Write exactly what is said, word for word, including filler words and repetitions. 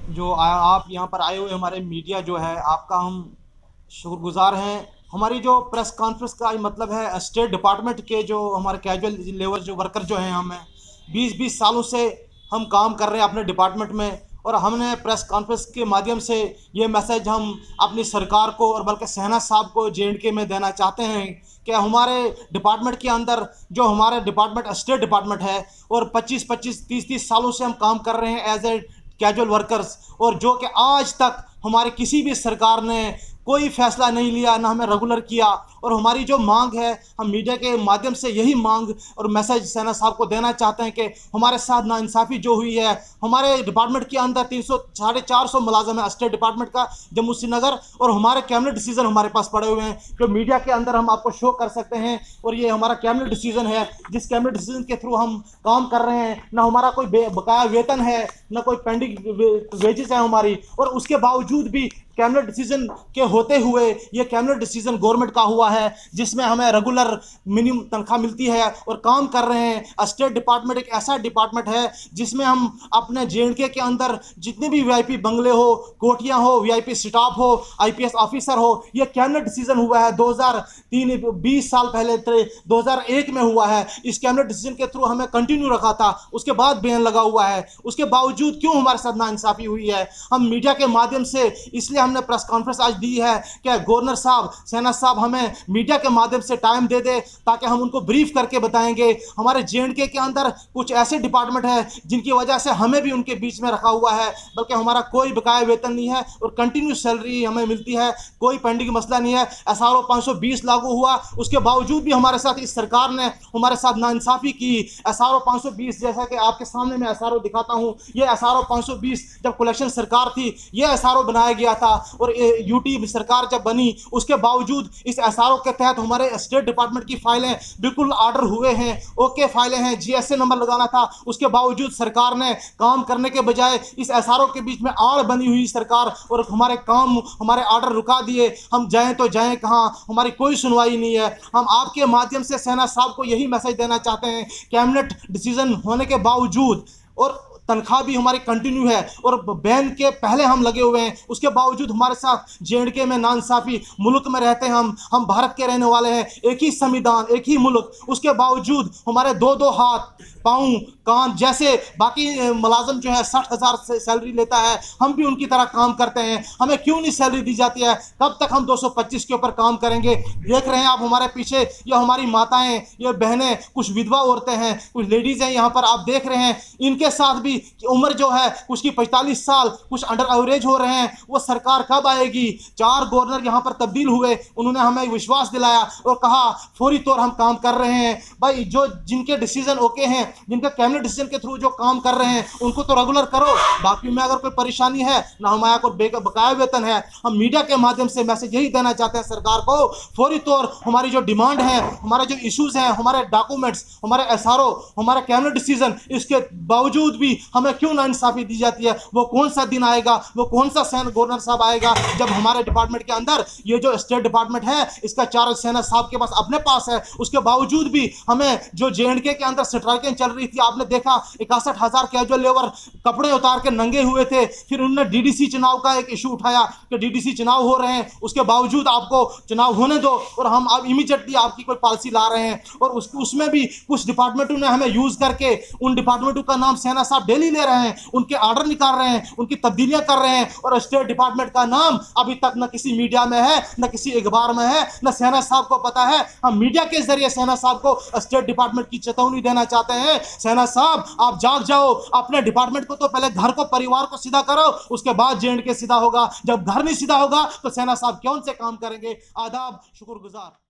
जो आ, आप यहाँ पर आए हुए हमारे मीडिया जो है आपका हम शुक्रगुजार हैं। हमारी जो प्रेस कॉन्फ्रेंस का मतलब है स्टेट डिपार्टमेंट के जो हमारे कैजुअल लेबर जो वर्कर जो हैं हमें बीस बीस सालों से हम काम कर रहे हैं अपने डिपार्टमेंट में। और हमने प्रेस कॉन्फ्रेंस के माध्यम से ये मैसेज हम अपनी सरकार को और बल्कि सहना साहब को जे एंड के में देना चाहते हैं कि हमारे डिपार्टमेंट के अंदर जो हमारे डिपार्टमेंट स्टेट डिपार्टमेंट है और पच्चीस पच्चीस तीस तीस सालों से हम काम कर रहे हैं एज ए कैजुअल वर्कर्स, और जो कि आज तक हमारे किसी भी सरकार ने कोई फैसला नहीं लिया, ना हमें रेगुलर किया। और हमारी जो मांग है हम मीडिया के माध्यम से यही मांग और मैसेज सेना साहब को देना चाहते हैं कि हमारे साथ नाइंसाफ़ी जो हुई है हमारे डिपार्टमेंट के अंदर तीन सौ साढ़े चार सौ मुलाजम है स्टेट डिपार्टमेंट का जम्मू श्रीनगर, और हमारे कैबिनेट डिसीजन हमारे पास पड़े हुए हैं जो मीडिया के अंदर हम आपको शो कर सकते हैं। और ये हमारा कैबिनेट डिसीजन है जिस कैबिनेट डिसीजन के थ्रू हम काम कर रहे हैं। ना हमारा कोई बकाया वेतन है, ना कोई पेंडिंग वेजेस है हमारी, और उसके बावजूद भी कैबिनेट डिसीजन के होते हुए ये कैबिनेट डिसीजन गवर्नमेंट का हुआ है जिसमें हमें रेगुलर मिनिमम तनख्वाह मिलती है और काम कर रहे हैं। स्टेट डिपार्टमेंट एक ऐसा डिपार्टमेंट है जिसमें हम अपने जे एंड के के अंदर जितने भी वीआईपी बंगले हो, कोठियां हो, वीआईपी स्टाफ हो, आईपीएस ऑफिसर हो, ये कैबिनेट डिसीजन हुआ है दो हज़ार तीन बीस साल पहले दो हज़ार एक में हुआ है। इस कैबिनेट डिसीजन के थ्रू हमें कंटिन्यू रखा था, उसके बाद बैन लगा हुआ है। उसके बावजूद क्यों हमारे साथ नाइंसाफ़ी हुई है, हम मीडिया के माध्यम से इसलिए हमने प्रेस कॉन्फ्रेंस आज दी है कि गवर्नर साहब, सेना साहब हमें मीडिया के माध्यम से टाइम दे दे ताकि हम उनको ब्रीफ करके बताएंगे। हमारे जे एंड के के अंदर कुछ ऐसे डिपार्टमेंट है जिनकी वजह से हमें भी उनके बीच में रखा हुआ है, बल्कि हमारा कोई बकाया वेतन नहीं है और कंटिन्यू सैलरी हमें मिलती है, कोई पेंडिंग मसला नहीं है। एस आर ओ पाँच सौ बीस लागू हुआ, उसके बावजूद भी हमारे साथ इस सरकार ने हमारे साथ नाइंसाफ़ी की। एस आर ओ पाँच सौ बीस जैसा कि आपके सामने मैं एस आर ओ दिखाता हूँ, ये एस आर ओ पाँच सौ बीस जब कलेक्शन सरकार थी ये एस आर ओ बनाया गया था, और यूटी सरकार जब बनी उसके बावजूद इस एस आर ओ के तहत हमारे स्टेट डिपार्टमेंट की फाइलें बिल्कुल ऑर्डर हुए हैं, ओके फाइलें हैं, जीएसए नंबर लगाना था, उसके बावजूद सरकार ने काम करने के बजाय इस एस आर ओ के बीच में आड़ बनी हुई सरकार और हमारे काम हमारे ऑर्डर रुका दिए। हम जाएं तो जाएं कहाँ, हमारी कोई सुनवाई नहीं है। हम आपके माध्यम से सेना साहब को यही मैसेज देना चाहते हैं, कैबिनेट डिसीजन होने के बावजूद और तनख्वाह भी हमारी कंटिन्यू है और बैन के पहले हम लगे हुए हैं, उसके बावजूद हमारे साथ जे एंड के में नाइंसाफ़ी। मुल्क में रहते हैं हम हम भारत के रहने वाले हैं, एक ही संविधान, एक ही मुल्क, उसके बावजूद हमारे दो दो हाथ पाँव कान जैसे बाकी मुलाजम जो है साठ हज़ार से सैलरी लेता है, हम भी उनकी तरह काम करते हैं, हमें क्यों नहीं सैलरी दी जाती है? कब तक हम दो सौ पच्चीस के ऊपर काम करेंगे? देख रहे हैं आप हमारे पीछे, ये हमारी माताएं, ये बहनें, कुछ विधवा औरतें हैं, कुछ लेडीज़ हैं यहाँ पर आप देख रहे हैं, इनके साथ भी उम्र जो है कुछ की पैंतालीस साल, कुछ अंडर एवरेज हो रहे हैं। वो सरकार कब आएगी? चार गवर्नर यहाँ पर तब्दील हुए, उन्होंने हमें विश्वास दिलाया और कहा फौरी तौर हम काम कर रहे हैं। भाई जो जिनके डिसीजन ओके हैं, जिनका कैबिनेट डिसीजन के थ्रू जो काम कर रहे हैं उनको तो रेगुलर करो। बाकी में अगर कोई परेशानी है ना हमारा कोई बकाया वेतन है, हम मीडिया के माध्यम से मैसेज यही देना चाहते हैं सरकार को, फौरी तौर हमारी जो डिमांड है, हमारे जो इश्यूज हैं, हमारे डॉक्यूमेंट्स, हमारे एस आर ओ, हमारे कैबिनेट डिसीजन, इसके बावजूद भी हमें क्यों नाइंसाफ़ी दी जाती है? वो कौन सा दिन आएगा, वो कौन सा सेना गवर्नर साहब आएगा जब हमारे डिपार्टमेंट के अंदर ये जो स्टेट डिपार्टमेंट है इसका चार्ज सेना साहब के पास अपने पास है, उसके बावजूद भी हमें जो जे एंड के के अंदर स्ट्राइकिंग चल रही थी, आपने देखा इकसठ हजार कैजुअल लेबर कपड़े उतार के नंगे हुए थे। फिर उन्होंने डीडीसी चुनाव का एक इशू उठाया कि डीडीसी चुनाव हो रहे हैं, उसके बावजूद आपको चुनाव होने दो और हम अब इमीडिएटली आपकी कोई पॉलिसी ला रहे हैं। और उस उसमें भी कुछ डिपार्टमेंटों ने हमें यूज करके उन डिपार्टमेंटों का नाम सेना साहब डेली ले रहे हैं, उनके ऑर्डर निकाल रहे हैं, उनकी तब्दीलियां कर रहे हैं, और स्टेट डिपार्टमेंट का नाम अभी तक न किसी मीडिया में है, न किसी अखबार में है, न सेना साहब को पता है। हम मीडिया के जरिए सेना साहब को स्टेट डिपार्टमेंट की चेतावनी देना चाहते हैं, सेना साहब आप जाग जाओ, अपने डिपार्टमेंट को तो पहले घर को, परिवार को सीधा करो, उसके बाद जे एंड के सीधा होगा। जब घर नहीं सीधा होगा तो सेना साहब कौन से काम करेंगे? आदाब, शुक्रगुजार।